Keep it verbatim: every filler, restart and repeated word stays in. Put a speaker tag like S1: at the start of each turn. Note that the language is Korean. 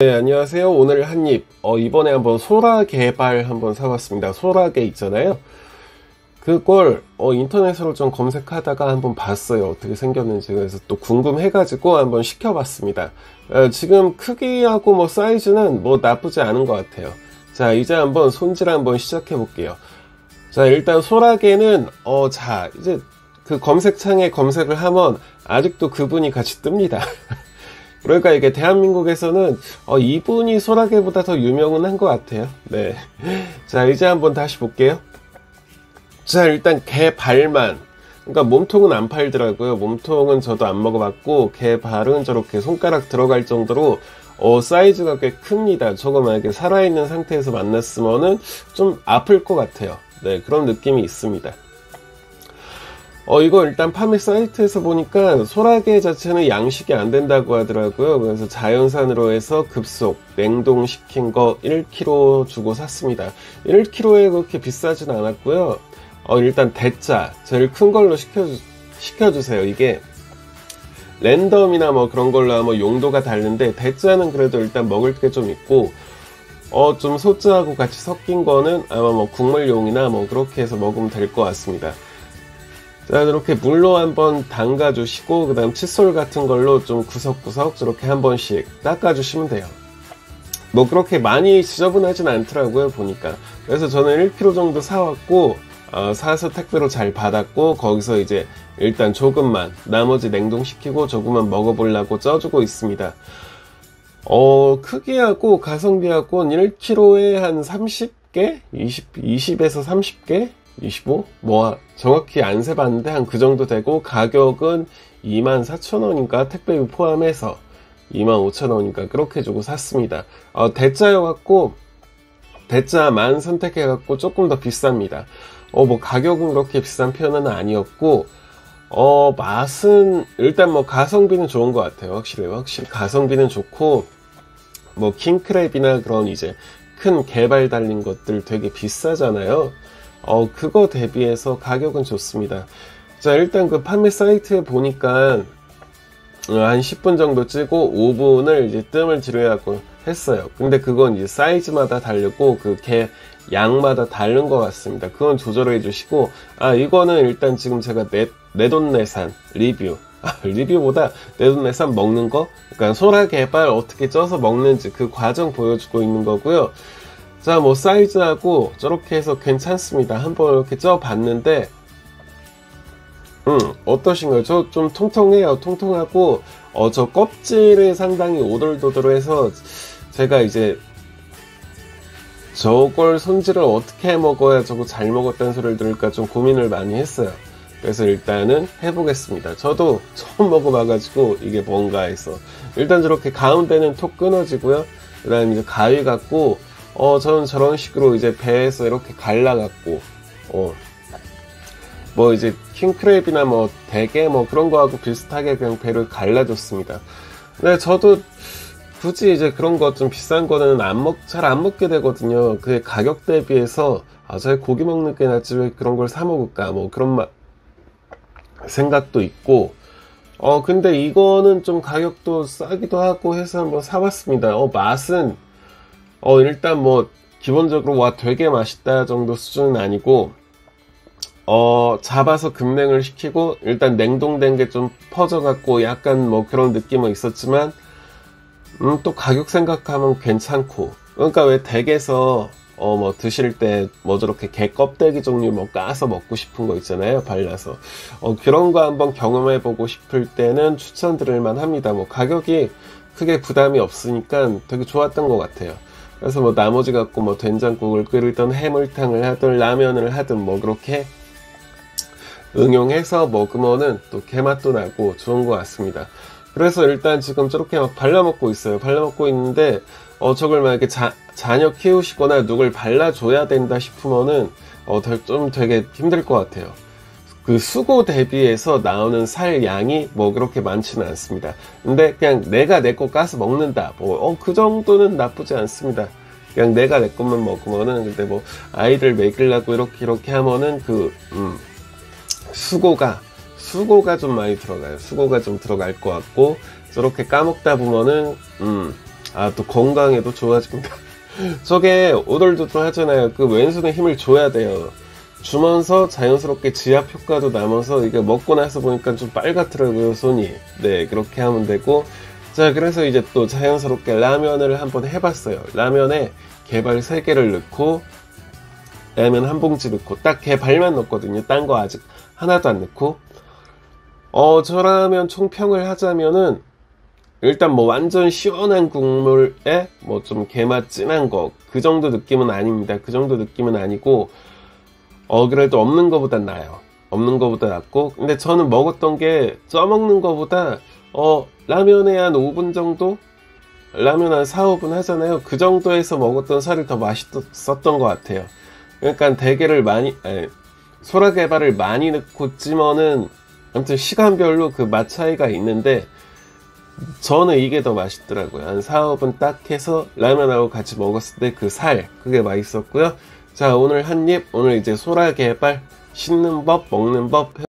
S1: 네, 안녕하세요. 오늘 한입. 어, 이번에 한번 소라게발 한번 사봤습니다. 소라게 있잖아요. 그걸 어, 인터넷으로 좀 검색하다가 한번 봤어요. 어떻게 생겼는지. 그래서 또 궁금해가지고 한번 시켜봤습니다. 어, 지금 크기하고 뭐 사이즈는 뭐 나쁘지 않은 것 같아요. 자, 이제 한번 손질 한번 시작해 볼게요. 자, 일단 소라게는 어, 자, 이제 그 검색창에 검색을 하면 아직도 그분이 같이 뜹니다. 그러니까 이게 대한민국에서는 어, 이분이 소라게보다 더 유명은 한 것 같아요. 네. 자, 이제 한번 다시 볼게요. 자, 일단 게 발만. 그러니까 몸통은 안 팔더라고요. 몸통은 저도 안 먹어봤고, 게 발은 저렇게 손가락 들어갈 정도로 어, 사이즈가 꽤 큽니다. 저거 만약에 살아있는 상태에서 만났으면은 좀 아플 것 같아요. 네, 그런 느낌이 있습니다. 어, 이거 일단 판매 사이트에서 보니까 소라게 자체는 양식이 안 된다고 하더라고요. 그래서 자연산으로 해서 급속, 냉동시킨 거 일 킬로그램 주고 샀습니다. 일 킬로그램에 그렇게 비싸진 않았고요. 어, 일단 대짜, 제일 큰 걸로 시켜주, 시켜주세요. 이게 랜덤이나 뭐 그런 걸로 하면 용도가 다른데, 대짜는 그래도 일단 먹을 게 좀 있고, 어, 좀 소짜하고 같이 섞인 거는 아마 뭐 국물용이나 뭐 그렇게 해서 먹으면 될 것 같습니다. 자, 이렇게 물로 한번 담가 주시고, 그 다음 칫솔 같은 걸로 좀 구석구석 저렇게 한 번씩 닦아 주시면 돼요. 뭐 그렇게 많이 지저분하진 않더라고요, 보니까. 그래서 저는 일 킬로그램 정도 사왔고, 어, 사서 택배로 잘 받았고, 거기서 이제 일단 조금만, 나머지 냉동시키고 조금만 먹어보려고 쪄주고 있습니다. 어, 크기하고 가성비하고는 일 킬로그램에 한 삼십 개? 이십, 이십에서 삼십 개? 이십오? 뭐 정확히 안 세봤는데 한 그 정도 되고, 가격은 이만 사천 원인가 택배비 포함해서 이만 오천 원인가 그렇게 주고 샀습니다. 어, 대짜여갖고 대짜만 선택해갖고 조금 더 비쌉니다. 어, 뭐 가격은 그렇게 비싼 편은 아니었고, 어, 맛은 일단 뭐 가성비는 좋은 것 같아요. 확실히 확실히 가성비는 좋고, 뭐 킹크랩이나 그런 이제 큰 게발 달린 것들 되게 비싸잖아요. 어, 그거 대비해서 가격은 좋습니다. 자, 일단 그 판매 사이트에 보니까 한 십 분 정도 찌고 오 분을 이제 뜸을 들여야고 했어요. 근데 그건 이제 사이즈마다 다르고 그 게 양마다 다른 것 같습니다. 그건 조절해 주시고, 아, 이거는 일단 지금 제가 내, 내돈내산 리뷰, 아, 리뷰보다 내돈내산 먹는 거, 그러니까 소라게발 어떻게 쪄서 먹는지 그 과정 보여주고 있는 거고요. 자, 뭐 사이즈하고 저렇게 해서 괜찮습니다. 한번 이렇게 쪄 봤는데, 음, 어떠신가요? 저 좀 통통해요. 통통하고, 어, 저 껍질이 상당히 오돌도돌해서 제가 이제 저걸 손질을 어떻게 해 먹어야 저거 잘 먹었다는 소리를 들을까 좀 고민을 많이 했어요. 그래서 일단은 해보겠습니다. 저도 처음 먹어봐가지고 이게 뭔가 해서 일단 저렇게 가운데는 톡 끊어지고요. 그 다음에 이제 가위 갖고, 어, 저는 저런 식으로 이제 배에서 이렇게 갈라갖고, 어, 뭐 이제 킹크랩이나 뭐 대게 뭐 그런 거하고 비슷하게 그냥 배를 갈라줬습니다. 근데 저도 굳이 이제 그런 거 좀 비싼 거는 안 먹, 잘 안 먹게 되거든요. 그 가격 대비해서, 아, 저 고기 먹는 게 낫지 왜 그런 걸 사 먹을까, 뭐 그런 마, 생각도 있고, 어, 근데 이거는 좀 가격도 싸기도 하고 해서 한번 사봤습니다. 어, 맛은, 어, 일단 뭐, 기본적으로 와, 되게 맛있다 정도 수준은 아니고, 어, 잡아서 급냉을 시키고, 일단 냉동된 게 좀 퍼져갖고, 약간 뭐 그런 느낌은 있었지만, 음, 또 가격 생각하면 괜찮고. 그러니까 왜 댁에서, 어, 뭐 드실 때, 뭐 저렇게 게 껍데기 종류 뭐 까서 먹고 싶은 거 있잖아요, 발라서. 어, 그런 거 한번 경험해보고 싶을 때는 추천드릴만 합니다. 뭐 가격이 크게 부담이 없으니까 되게 좋았던 것 같아요. 그래서 뭐 나머지 갖고 뭐 된장국을 끓이든 해물탕을 하든 라면을 하든 뭐 그렇게 응용해서 먹으면은 또 게맛도 나고 좋은 것 같습니다. 그래서 일단 지금 저렇게 막 발라먹고 있어요. 발라먹고 있는데, 어, 저걸 만약에 자, 자녀 키우시거나 누굴 발라줘야 된다 싶으면은, 어, 좀 되게 힘들 것 같아요. 그 수고 대비해서 나오는 살 양이 뭐 그렇게 많지는 않습니다. 근데 그냥 내가 내 거 까서 먹는다. 뭐, 어, 그 정도는 나쁘지 않습니다. 그냥 내가 내 것만 먹으면은, 근데 뭐, 아이들 먹이려고 이렇게 이렇게 하면은 그, 음, 수고가, 수고가 좀 많이 들어가요. 수고가 좀 들어갈 것 같고, 저렇게 까먹다 보면은, 음, 아, 또 건강에도 좋아집니다. 저게 오돌도돌 하잖아요. 그 왼손에 힘을 줘야 돼요. 주면서 자연스럽게 지압 효과도 남아서 이게 먹고 나서 보니까 좀 빨갛더라고요, 손이. 네, 그렇게 하면 되고. 자, 그래서 이제 또 자연스럽게 라면을 한번 해봤어요. 라면에 게발 세 개를 넣고 라면 한 봉지 넣고 딱 게발만 넣었거든요. 딴 거 아직 하나도 안 넣고. 어, 저라면 총평을 하자면은 일단 뭐 완전 시원한 국물에 뭐 좀 게맛 진한 거 그 정도 느낌은 아닙니다. 그 정도 느낌은 아니고 어 그래도 없는 거보단 나아요. 없는 거보다 낫고. 근데 저는 먹었던 게 쪄먹는 거보다 어 라면에 한 오 분 정도? 라면 한 사, 오 분 하잖아요. 그 정도에서 먹었던 살이 더 맛있었던 것 같아요. 그러니까 대게를 많이 아니, 소라게발을 많이 넣고 찌면은 아무튼 시간별로 그 맛 차이가 있는데 저는 이게 더 맛있더라고요. 한 사, 오 분 딱 해서 라면하고 같이 먹었을 때 그 살, 그게 맛있었고요. 자, 오늘 한 입, 오늘 이제 소라게발 씹는 법, 먹는 법